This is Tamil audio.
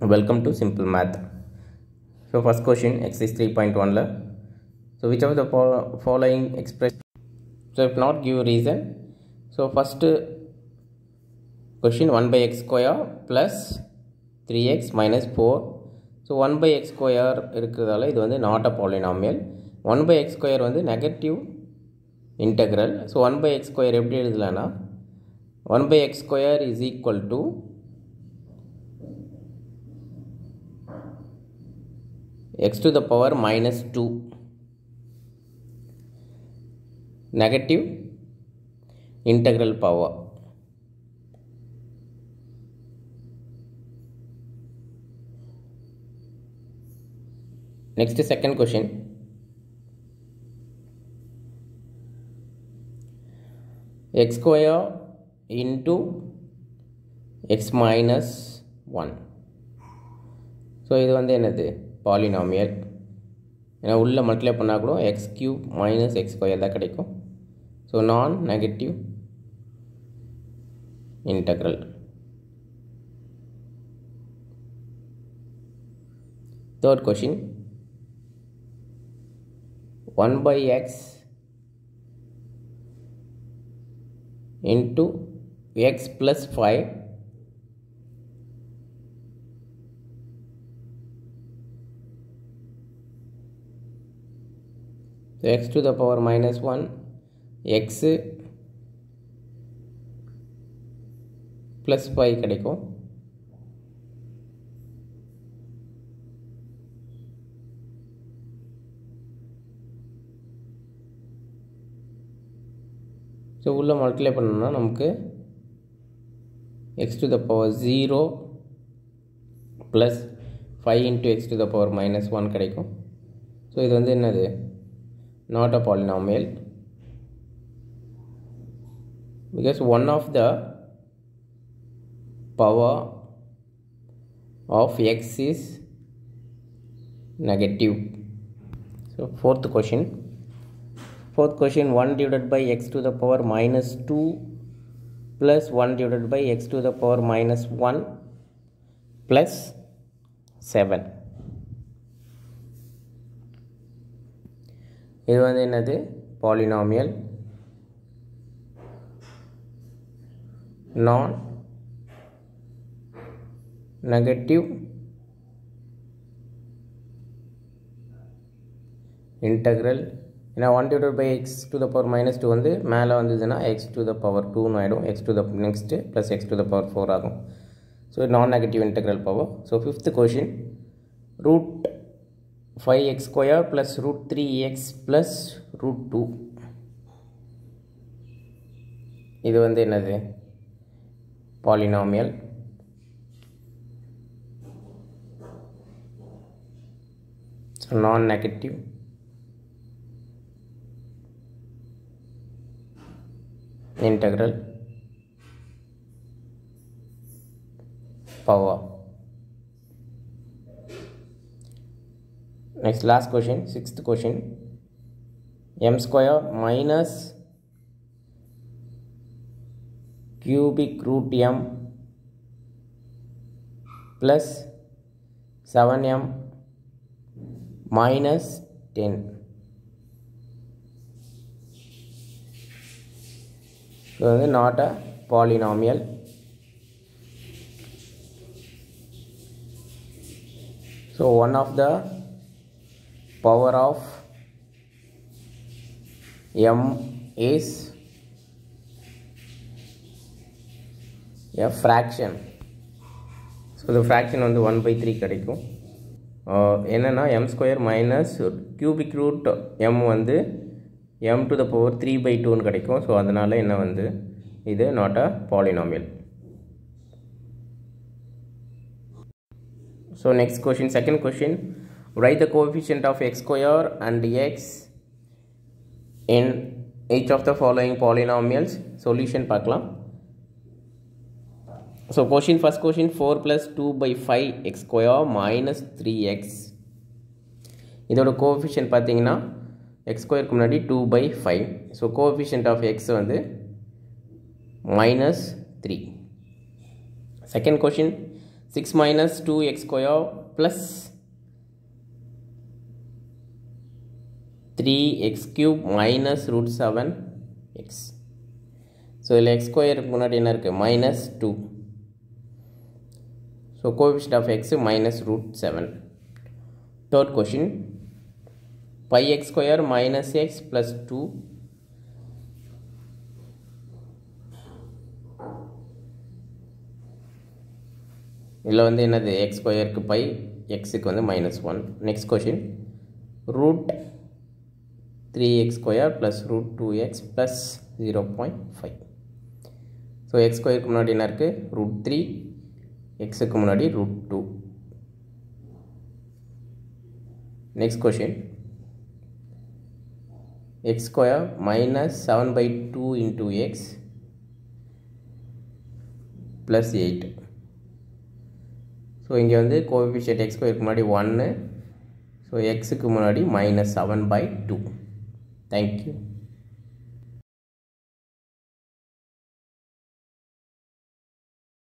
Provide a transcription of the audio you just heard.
Welcome to Simple Math. So first question exercise 3.1 la. So which of the following express, so if not give reason, so first question 1 by x square plus 3x minus 4. So 1 by x square இருக்கிறதால இது வந்து not a polynomial. 1 by x square வந்து negative integral. So 1 by x square எப்படி எழுதலாம்னா 1 by x square is equal to x to the power minus 2 negative integral power. Next second question. X square into x minus 1. So இது வந்து என்னது polynomial. ஏன்னா உள்ள மல்டிப்ளை பண்ணா கூட x cube minus x square தான் கிடைக்கும். So non negative integral. Third question 1 by x into x plus 5 so x to the power minus 1 x plus 5 கிடைக்கும். ஸோ உள்ள மல்டிப்ளை பண்ணோம்னா நமக்கு x to the power 0 plus 5 into x to the power minus 1 கிடைக்கும். ஸோ இது வந்து என்னது not a polynomial because one of the power of x is negative. So fourth question 1 divided by x to the power minus 2 plus 1 divided by x to the power minus 1 plus 7. இது வந்து என்னது polynomial non negative integral. ஏன்னா 1 divided by x to the power minus 2 வந்து மேலே வந்ததுன்னா x to the power 2 ஆகிடும், x to the next plus x to the power 4 ஆகும். ஸோ நான் negative integral power. So fifth question root 5x square plus root 3x plus root 2. இது வந்து என்னது polynomial non-negative integral power. Next last question, sixth question m square minus cubic root m plus 7m minus 10. So this is not a polynomial. So one of the power of m is a fraction. So the fraction on the 1 by 3 கிடைக்கும். என்னன்னா m square minus cubic root m வந்து m to the power 3 by 2 ன்னு கிடைக்கும். ஸோ அதனால் என்ன வந்து இது not a polynomial. So next question, second question, write the coefficient of x square and x in each of the following polynomials. Solution பார்க்கலாம். So question, first question 4 plus 2 by 5 x square minus 3x. இதோட coefficient பார்த்தீங்கன்னா x square க்கு முன்னாடி 2 by 5. So coefficient of x வந்து minus 3. Second question 6 minus 2x square plus 3x cube minus root 7x. So, x square முன்னாடி என்ன இருக்கு minus 2. So, coefficient of x minus root 7. Third question, pi x square minus x plus 2 இதில் வந்து என்னது x ஸ்கொயருக்கு பை எக்ஸுக்கு வந்து -1. Next question root 3x square plus root 2x plus 0.5. So x ஸ்கொயருக்கு முன்னாடி என்ன இருக்குது root 3, எக்ஸுக்கு முன்னாடி root 2. Next question x square minus 7/2 into x plus 8. So இங்கே வந்து கோஎஃபிஷியன்ட் x ஸ்கொயருக்கு முன்னாடி 1, ஸோ எக்ஸுக்கு முன்னாடி -7/2. தேங்க்யூ.